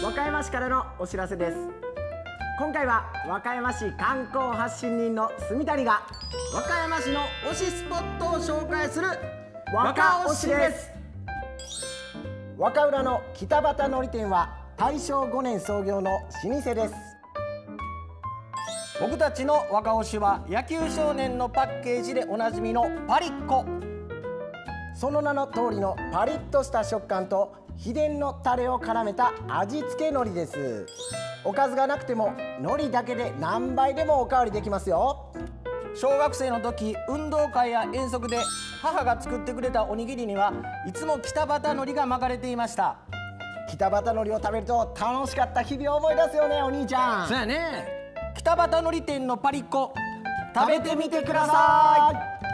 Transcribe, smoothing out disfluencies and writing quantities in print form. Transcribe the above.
和歌山市からのお知らせです。今回は和歌山市観光発信人の住谷が和歌山市の推しスポットを紹介する和歌推しです。和歌浦の北畑のり店は大正5年創業の老舗です。 僕たちの若推しは野球少年のパッケージでおなじみのパリッコ。 その名の通りのパリッとした食感と秘伝のタレを絡めた味付け海苔です。おかずがなくても海苔だけで何杯でもおかわりできますよ。 小学生の時、運動会や遠足で母が作ってくれたおにぎりにはいつも北畑海苔が巻かれていました。 北畑海苔を食べると楽しかった日々を思い出すよね、お兄ちゃん。 そうやね。北畑海苔店のパリッコ、 食べてみてください。